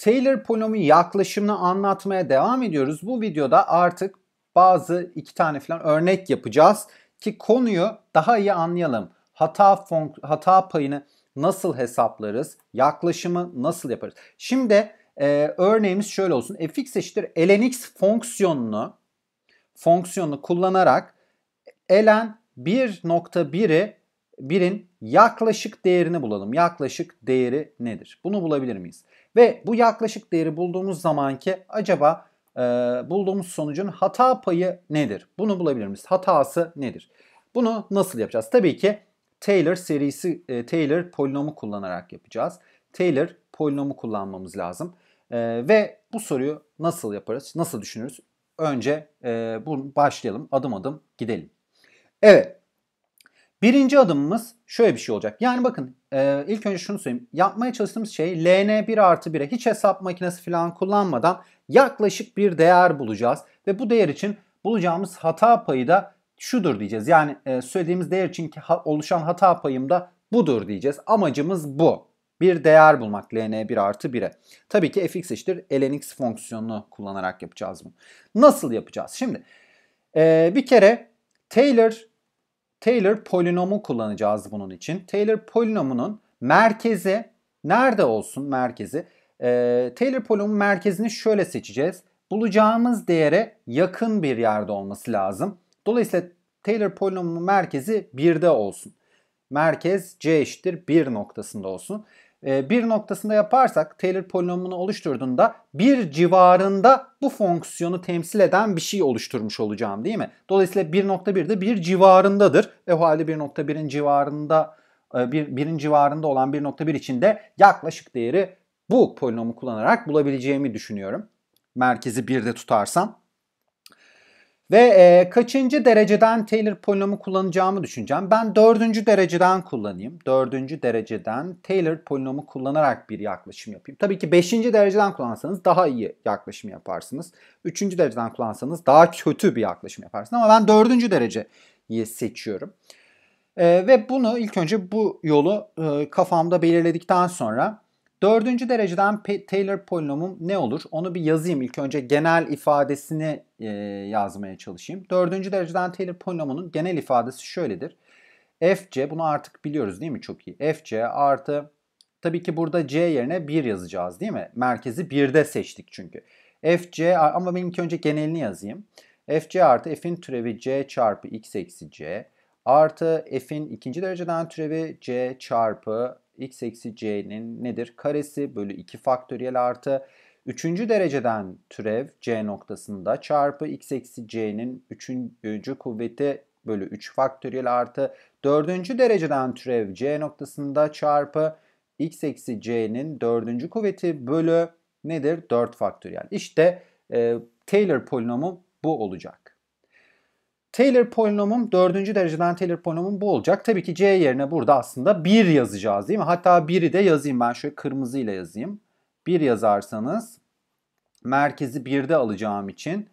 Taylor polinomu yaklaşımını anlatmaya devam ediyoruz. Bu videoda artık bazı 2 tane falan örnek yapacağız ki konuyu daha iyi anlayalım. Hata payını nasıl hesaplarız? Yaklaşımı nasıl yaparız? Şimdi örneğimiz şöyle olsun. fx eşittir ln(x) fonksiyonunu kullanarak ln 1.1'in yaklaşık değerini bulalım. Yaklaşık değeri nedir? Bunu bulabilir miyiz? Ve bu yaklaşık değeri bulduğumuz zamanki acaba bulduğumuz sonucun hata payı nedir? Bunu bulabilir miyiz? Hatası nedir? Bunu nasıl yapacağız? Tabii ki Taylor polinomu kullanarak yapacağız. Taylor polinomu kullanmamız lazım. Ve bu soruyu nasıl yaparız? Nasıl düşünürüz? Önce başlayalım. Adım adım gidelim. Evet. Birinci adımımız şöyle bir şey olacak. Yani bakın ilk önce şunu söyleyeyim. Yapmaya çalıştığımız şey ln 1 artı 1'e hiç hesap makinesi falan kullanmadan yaklaşık bir değer bulacağız. Ve bu değer için bulacağımız hata payı da şudur diyeceğiz. Yani söylediğimiz değer için oluşan hata payım da budur diyeceğiz. Amacımız bu. Bir değer bulmak ln 1 artı 1'e. Tabii ki fx eşittir ln(x) fonksiyonunu kullanarak yapacağız bunu. Nasıl yapacağız? Şimdi bir kere Taylor polinomu kullanacağız bunun için. Taylor polinomunun merkezi nerede olsun merkezi? Taylor polinomunun merkezini şöyle seçeceğiz. Bulacağımız değere yakın bir yerde olması lazım. Dolayısıyla Taylor polinomunun merkezi 1'de olsun. Merkez c eşittir 1 noktasında olsun. 1 noktasında yaparsak Taylor polinomunu oluşturduğunda 1 civarında bu fonksiyonu temsil eden bir şey oluşturmuş olacağım değil mi? Dolayısıyla 1.1 de 1 civarındadır. O halde 1.1'in civarında 1'in civarında olan 1.1 için de yaklaşık değeri bu polinomu kullanarak bulabileceğimi düşünüyorum. Merkezi 1'de tutarsam. Ve kaçıncı dereceden Taylor polinomu kullanacağımı düşüneceğim. Ben 4. dereceden kullanayım. 4. dereceden Taylor polinomu kullanarak bir yaklaşım yapayım. Tabii ki 5. dereceden kullansanız daha iyi yaklaşım yaparsınız. 3. dereceden kullansanız daha kötü bir yaklaşım yaparsınız. Ama ben 4. dereceyi seçiyorum. Ve bunu ilk önce bu yolu kafamda belirledikten sonra 4. dereceden Taylor polinomum ne olur? Onu bir yazayım. İlk önce genel ifadesini yazmaya çalışayım. 4. dereceden Taylor polinomunun genel ifadesi şöyledir. Fc, bunu artık biliyoruz değil mi? Çok iyi. Fc artı, tabii ki burada c yerine 1 yazacağız değil mi? Merkezi 1'de seçtik çünkü. Fc, ama ben ilk önce genelini yazayım. Fc artı f'in türevi c çarpı x eksi c artı f'in 2. dereceden türevi c çarpı x eksi c'nin nedir? Karesi bölü 2 faktöriyel artı 3. dereceden türev c noktasında çarpı x eksi c'nin 3. kuvveti bölü 3 faktöriyel artı 4. dereceden türev c noktasında çarpı x eksi c'nin 4. kuvveti bölü nedir? 4 faktöriyel. İşte Taylor polinomu bu olacak. Taylor polinomum 4. dereceden Taylor polinomum bu olacak. Tabii ki c yerine burada aslında 1 yazacağız değil mi? Hatta 1'i de yazayım, ben şöyle kırmızıyla yazayım. 1 yazarsanız merkezi 1'de alacağım için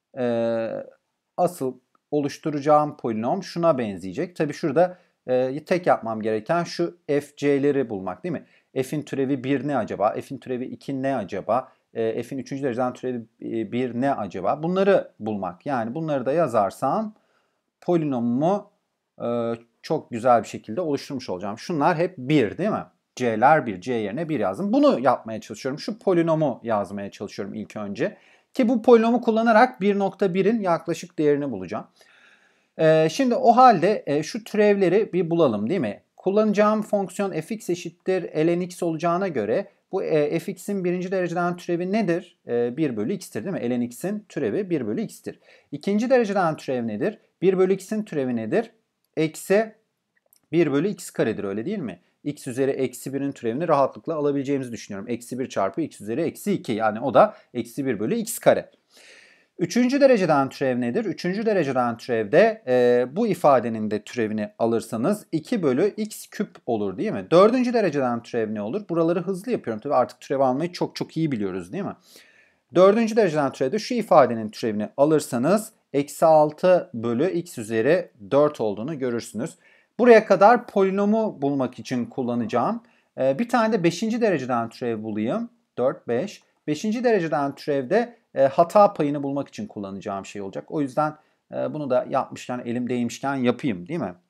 asıl oluşturacağım polinom şuna benzeyecek. Tabii şurada tek yapmam gereken şu fc'leri bulmak değil mi? F'in türevi 1 ne acaba? F'in türevi 2 ne acaba? F'in 3. dereceden türevi 1 ne acaba? Bunları bulmak. Yani bunları da yazarsam polinomumu çok güzel bir şekilde oluşturmuş olacağım. Şunlar hep 1 değil mi? C'ler 1. C yerine 1 yazdım. Bunu yapmaya çalışıyorum. Şu polinomu yazmaya çalışıyorum ilk önce. Ki bu polinomu kullanarak 1.1'in yaklaşık değerini bulacağım. Şimdi o halde şu türevleri bir bulalım değil mi? Kullanacağım fonksiyon fx eşittir ln(x) olacağına göre bu fx'in 1. dereceden türevi nedir? 1 bölü x'tir değil mi? ln(x'in türevi 1 bölü x'tir. 2. dereceden türev nedir? 1 bölü x'in türevi nedir? Eksi 1 bölü x karedir, öyle değil mi? X üzeri eksi 1'in türevini rahatlıkla alabileceğimizi düşünüyorum. Eksi 1 çarpı x üzeri eksi 2, yani o da eksi 1 bölü x kare. 3. dereceden türev nedir? 3. dereceden türevde bu ifadenin de türevini alırsanız 2 bölü x küp olur değil mi? 4. dereceden türev ne olur? Buraları hızlı yapıyorum. Tabii artık türev almayı çok iyi biliyoruz değil mi? 4. dereceden türevde şu ifadenin türevini alırsanız eksi 6 bölü x üzeri 4 olduğunu görürsünüz. Buraya kadar polinomu bulmak için kullanacağım. Bir tane de 5. dereceden türev bulayım. 4, 5. 5. dereceden türevde hata payını bulmak için kullanacağım şey olacak. O yüzden bunu da yapmışken, elim değmişken yapayım değil mi?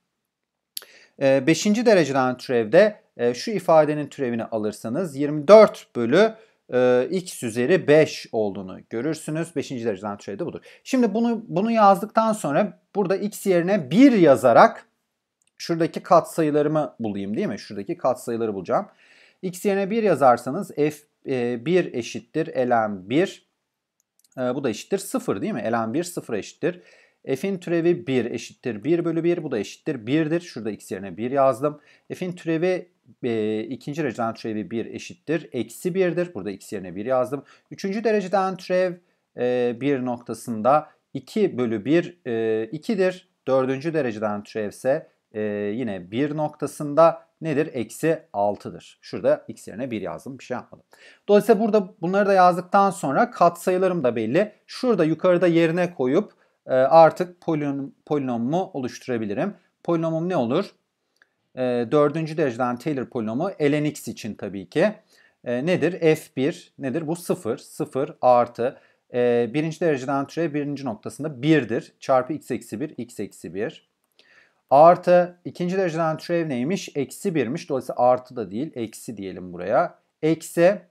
5. dereceden türevde şu ifadenin türevini alırsanız 24 bölü x üzeri 5 olduğunu görürsünüz. 5. dereceden türevde budur. Şimdi bunu yazdıktan sonra burada x yerine 1 yazarak şuradaki katsayılarımı bulayım değil mi? Şuradaki katsayıları bulacağım. X yerine 1 yazarsanız f1 eşittir ln 1. Bu da eşittir 0 değil mi? Ln 1 0'a eşittir. F'in türevi 1 eşittir 1 bölü 1. Bu da eşittir 1'dir. Şurada x yerine 1 yazdım. F'in türevi ikinci dereceden türevi 1 eşittir. Eksi 1'dir. Burada x yerine 1 yazdım. Üçüncü dereceden türev 1 noktasında 2 bölü 1 2'dir. Dördüncü dereceden türevse yine 1 noktasında nedir? Eksi 6'dır. Şurada x yerine 1 yazdım. Bir şey yapmadım. Dolayısıyla burada bunları da yazdıktan sonra katsayılarım da belli. Şurada yukarıda yerine koyup artık polinomumu oluşturabilirim. Polinomum ne olur? Dördüncü dereceden Taylor polinomu ln x için tabii ki. Nedir? F1 nedir? Bu 0. 0 artı birinci dereceden türev birinci noktasında 1'dir. Çarpı x eksi 1, x eksi 1. Artı ikinci dereceden türev neymiş? Eksi 1'miş. Dolayısıyla artı da değil. Eksi diyelim buraya. Eksi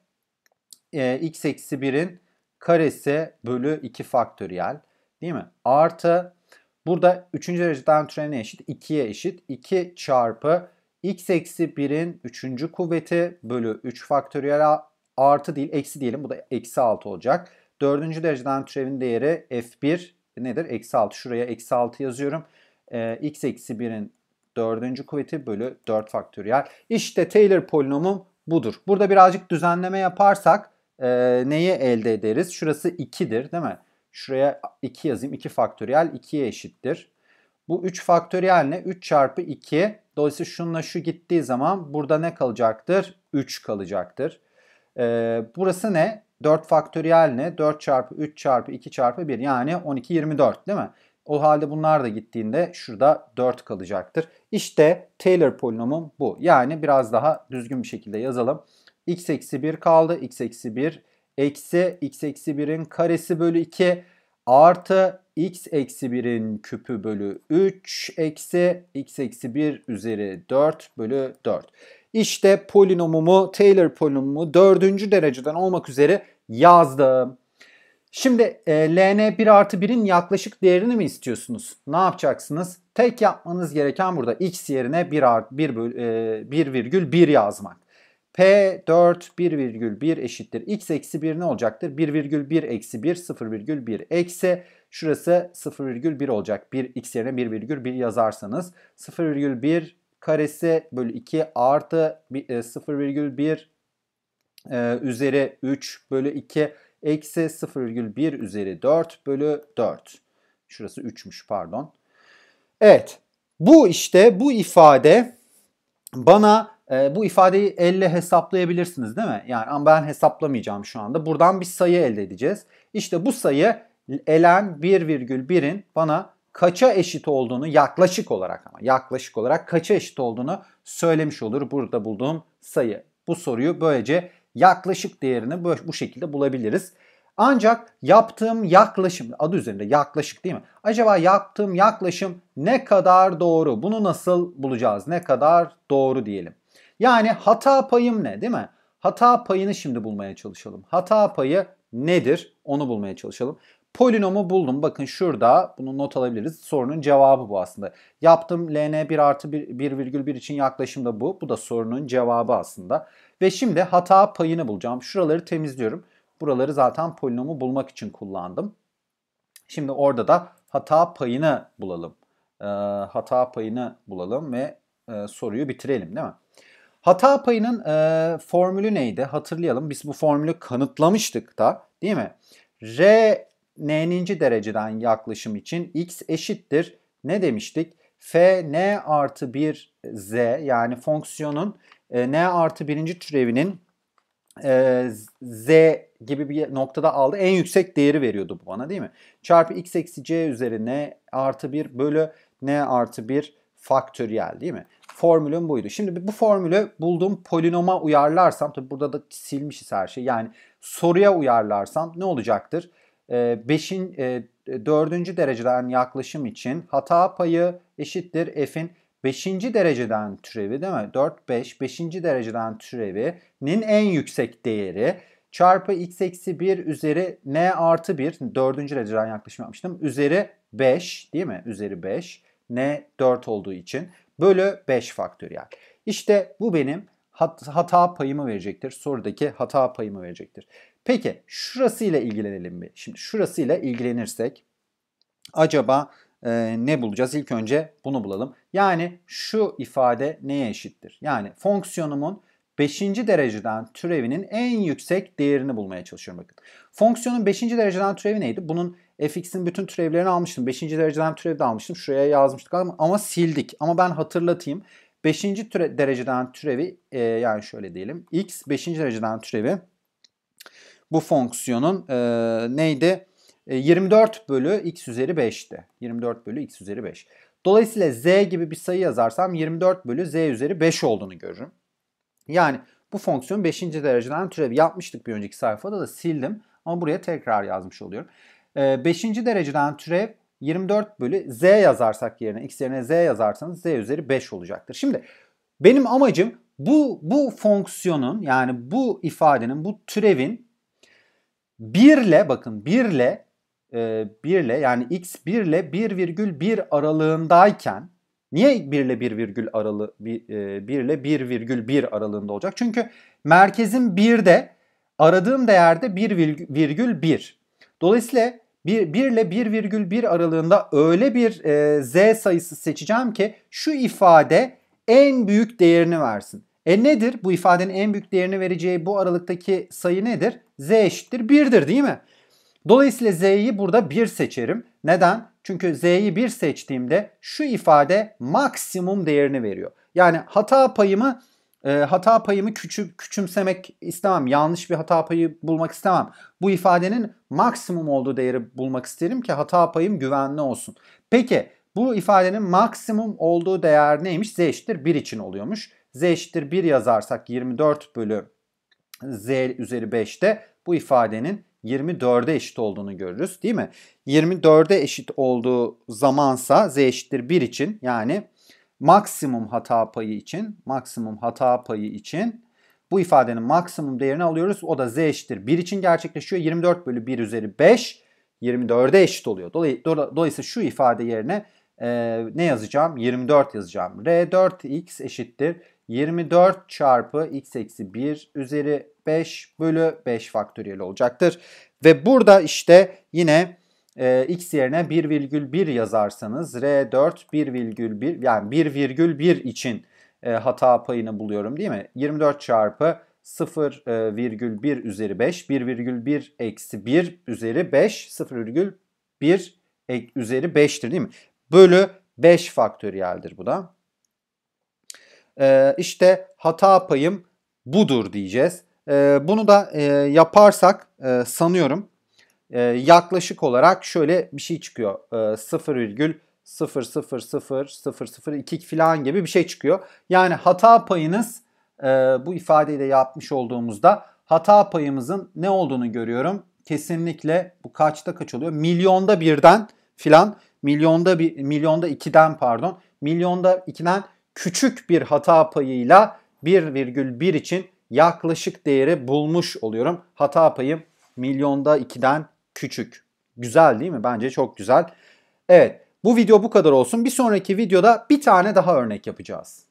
x eksi 1'in karesi bölü 2 faktöriyel. Değil mi? Artı burada 3. dereceden türev ne eşit? 2'ye eşit. 2 çarpı x eksi 1'in 3. kuvveti bölü 3 faktöriyel artı değil. Eksi diyelim. Bu da eksi 6 olacak. 4. dereceden türevin değeri f1 nedir? Eksi 6. Şuraya eksi 6 yazıyorum. X eksi 1'in 4. kuvveti bölü 4 faktöriyel. İşte Taylor polinomum budur. Burada birazcık düzenleme yaparsak neyi elde ederiz? Şurası 2'dir değil mi? Şuraya 2 yazayım. 2 faktöriyel 2'ye eşittir. Bu 3 faktöriyel ne? 3 çarpı 2. Dolayısıyla şununla şu gittiği zaman burada ne kalacaktır? 3 kalacaktır. Burası ne? 4 faktöriyel ne? 4 çarpı 3 çarpı 2 çarpı 1 yani 12 24 değil mi? O halde bunlar da gittiğinde şurada 4 kalacaktır. İşte Taylor polinomum bu. Yani biraz daha düzgün bir şekilde yazalım. X eksi 1 kaldı. X eksi 1 eksi x eksi 1'in karesi bölü 2 artı x eksi 1'in küpü bölü 3 eksi x eksi 1 üzeri 4 bölü 4. İşte polinomumu, Taylor polinomumu 4. dereceden olmak üzere yazdım. Şimdi ln 1 artı 1'in yaklaşık değerini mi istiyorsunuz? Ne yapacaksınız? Tek yapmanız gereken burada x yerine 1,1 yazmak. P4 1,1 eşittir. X eksi 1 ne olacaktır? 1,1 eksi 1 0,1 eksi şurası 0,1 olacak. X yerine 1,1 yazarsanız 0,1 karesi bölü 2 artı 0,1 üzeri 3 bölü 2 eksi 0,1 üzeri 4 bölü 4. Şurası 3'müş pardon. Evet. Bu işte bu ifade bana bu ifadeyi elle hesaplayabilirsiniz değil mi? Yani ama ben hesaplamayacağım şu anda. Buradan bir sayı elde edeceğiz. İşte bu sayı ln 1,1'in bana kaça eşit olduğunu yaklaşık olarak kaça eşit olduğunu söylemiş olur burada bulduğum sayı. Bu soruyu böylece yaklaşık değerini bu şekilde bulabiliriz. Ancak yaptığım yaklaşım, adı üzerinde yaklaşık değil mi? Acaba yaptığım yaklaşım ne kadar doğru? Bunu nasıl bulacağız? Ne kadar doğru diyelim. Yani hata payım ne değil mi? Hata payını şimdi bulmaya çalışalım. Hata payı nedir? Onu bulmaya çalışalım. Polinomu buldum. Bakın şurada bunu not alabiliriz. Sorunun cevabı bu aslında. Yaptığım ln 1 artı 1,1 için yaklaşım da bu. Bu da sorunun cevabı aslında. Ve şimdi hata payını bulacağım. Şuraları temizliyorum. Buraları zaten polinomu bulmak için kullandım. Şimdi orada da hata payını bulalım. Hata payını bulalım ve soruyu bitirelim değil mi? Hata payının formülü neydi? Hatırlayalım. Biz bu formülü kanıtlamıştık da değil mi? R n'ninci dereceden yaklaşım için x eşittir. Ne demiştik? F n artı 1 z yani fonksiyonun n artı birinci türevinin z gibi bir noktada aldı. En yüksek değeri veriyordu bu bana değil mi? Çarpı x eksi c üzeri n artı 1 bölü n artı 1 faktöriyel değil mi? Formülüm buydu. Şimdi bu formülü bulduğum polinoma uyarlarsam, tabi burada da silmişiz her şeyi. Yani soruya uyarlarsam ne olacaktır? 4. dereceden yaklaşım için hata payı eşittir f'in 5. dereceden türevi, değil mi? 4, 5, 5. dereceden türevinin en yüksek değeri çarpı x eksi 1 üzeri n artı 1, 4. dereceden yaklaşım yapmıştım, üzeri 5, değil mi? Üzeri 5, n 4 olduğu için bölü 5 faktöriyel. İşte bu benim hata payımı verecektir. Sorudaki hata payımı verecektir. Peki şurasıyla ilgilenelim bir. Şimdi şurasıyla ilgilenirsek acaba ne bulacağız? İlk önce bunu bulalım. Yani şu ifade neye eşittir? Yani fonksiyonumun 5. dereceden türevinin en yüksek değerini bulmaya çalışıyorum bakın. Fonksiyonun 5. dereceden türevi neydi? Bunun fx'in bütün türevlerini almıştım. 5. dereceden türevi de almıştım. Şuraya yazmıştık ama sildik. Ama ben hatırlatayım. 5. dereceden türevi yani şöyle diyelim. X 5. dereceden türevi bu fonksiyonun neydi? 24 bölü x üzeri 5'ti. 24 bölü x üzeri 5. Dolayısıyla z gibi bir sayı yazarsam 24 bölü z üzeri 5 olduğunu görürüm. Yani bu fonksiyon 5. dereceden türevi yapmıştık bir önceki sayfada da sildim. Ama buraya tekrar yazmış oluyorum. 5. dereceden türev 24 bölü z yazarsak yerine, x yerine z yazarsanız z üzeri 5 olacaktır. Şimdi benim amacım bu fonksiyonun, yani bu ifadenin, bu türevin 1 ile, bakın 1 ile yani x 1 ile 1,1 aralığındayken, niye 1 ile 1 ile 1,1 aralığında olacak? Çünkü merkezin 1'de, aradığım değerde 1,1. Dolayısıyla 1 ile 1,1 aralığında öyle bir z sayısı seçeceğim ki şu ifade en büyük değerini versin. Nedir? Bu ifadenin en büyük değerini vereceği bu aralıktaki sayı nedir? Z eşittir 1'dir, değil mi? Dolayısıyla z'yi burada 1 seçerim. Neden? Çünkü z'yi 1 seçtiğimde şu ifade maksimum değerini veriyor. Yani hata payımı küçümsemek istemem. Yanlış bir hata payı bulmak istemem. Bu ifadenin maksimum olduğu değeri bulmak isterim ki hata payım güvenli olsun. Peki bu ifadenin maksimum olduğu değer neymiş? Z eşittir 1 için oluyormuş. Z eşittir 1 yazarsak 24 bölü z üzeri 5'te bu ifadenin 24'e eşit olduğunu görürüz, değil mi? 24'e eşit olduğu zamansa z eşittir 1 için, yani maksimum hata payı için bu ifadenin maksimum değerini alıyoruz. O da z eşittir 1 için gerçekleşiyor. 24 bölü 1 üzeri 5 24'e eşit oluyor. Dolayısıyla şu ifade yerine ne yazacağım? 24 yazacağım. R4x eşittir 24 çarpı x eksi 1 üzeri 5 bölü 5 faktöriyel olacaktır. Ve burada işte yine x yerine 1,1 yazarsanız R4 1,1, yani 1,1 için hata payını buluyorum, değil mi? 24 çarpı 0,1 üzeri 5, 1,1 eksi 1 üzeri 5, 0,1 üzeri 5'tir, değil mi? Bölü 5 faktöriyeldir bu da. İşte hata payım budur diyeceğiz. Bunu da yaparsak sanıyorum yaklaşık olarak şöyle bir şey çıkıyor. 0,0000002 falan gibi bir şey çıkıyor. Yani hata payınız, bu ifadeyi de yapmış olduğumuzda hata payımızın ne olduğunu görüyorum. Kesinlikle bu kaçta kaç oluyor? Milyonda 1'den filan, milyonda 2'den küçük bir hata payıyla 1,1 için yaklaşık değeri bulmuş oluyorum. Hata payım milyonda 2'den küçük. Güzel değil mi? Bence çok güzel. Evet, bu video bu kadar olsun. Bir sonraki videoda bir tane daha örnek yapacağız.